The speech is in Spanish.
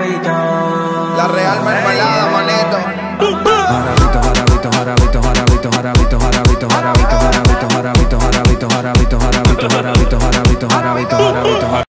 La real mermelada, manito. Jarabito, jarabito, jarabito, jarabito, jarabito, jarabito, jarabito, jarabito, jarabito, jarabito, jarabito, jarabito, jarabito, jarabito, jarabito, jarabito.